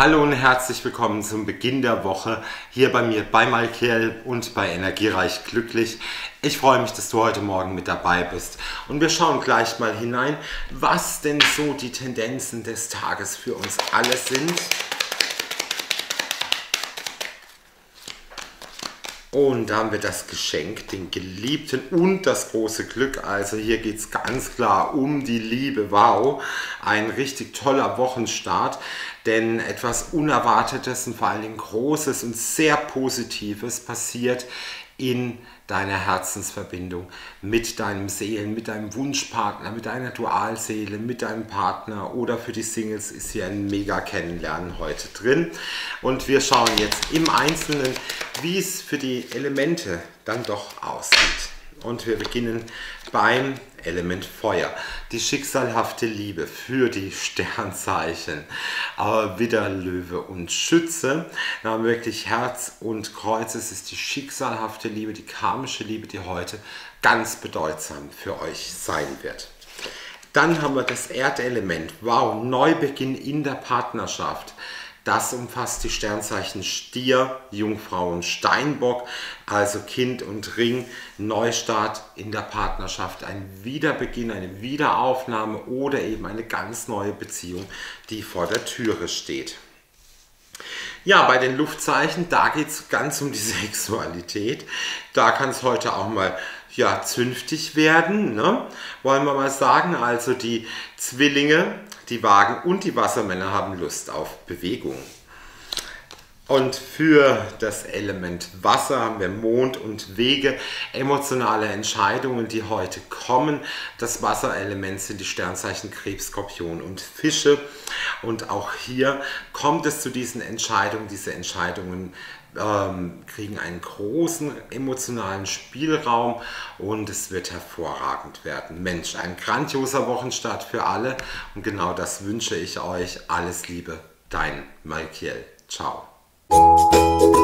Hallo und herzlich willkommen zum Beginn der Woche hier bei mir bei Malkiel und bei Energiereich Glücklich. Ich freue mich, dass du heute Morgen mit dabei bist und wir schauen gleich mal hinein, was denn so die Tendenzen des Tages für uns alle sind. Und da haben wir das Geschenk, den Geliebten und das große Glück. Also hier geht es ganz klar um die Liebe. Wow, ein richtig toller Wochenstart, denn etwas Unerwartetes und vor allen Dingen Großes und sehr Positives passiert in deiner Herzensverbindung mit deinem mit deinem Wunschpartner, mit deiner Dualseele, mit deinem Partner oder für die Singles ist hier ein mega Kennenlernen heute drin. Und wir schauen jetzt im Einzelnen, wie es für die Elemente dann doch aussieht. Und wir beginnen beim Element Feuer. Die schicksalhafte Liebe für die Sternzeichen. Aber Widder, Löwe und Schütze. Da haben wir wirklich Herz und Kreuz. Es ist die schicksalhafte Liebe, die karmische Liebe, die heute ganz bedeutsam für euch sein wird. Dann haben wir das Erdelement. Wow, Neubeginn in der Partnerschaft. Das umfasst die Sternzeichen Stier, Jungfrau und Steinbock, also Kind und Ring, Neustart in der Partnerschaft, ein Wiederbeginn, eine Wiederaufnahme oder eben eine ganz neue Beziehung, die vor der Türe steht. Ja, bei den Luftzeichen, da geht es ganz um die Sexualität. Da kann es heute auch mal zünftig werden, ne? Wollen wir mal sagen. Also die Zwillinge, die Wagen und die Wassermänner haben Lust auf Bewegung. Und für das Element Wasser haben wir Mond und Wege, emotionale Entscheidungen, die heute kommen. Das Wasserelement sind die Sternzeichen Krebs, Skorpion und Fische. Und auch hier kommt es zu diesen Entscheidungen. Diese Entscheidungen kriegen einen großen emotionalen Spielraum und es wird hervorragend werden. Mensch, ein grandioser Wochenstart für alle und genau das wünsche ich euch. Alles Liebe, dein Malkiel. Ciao.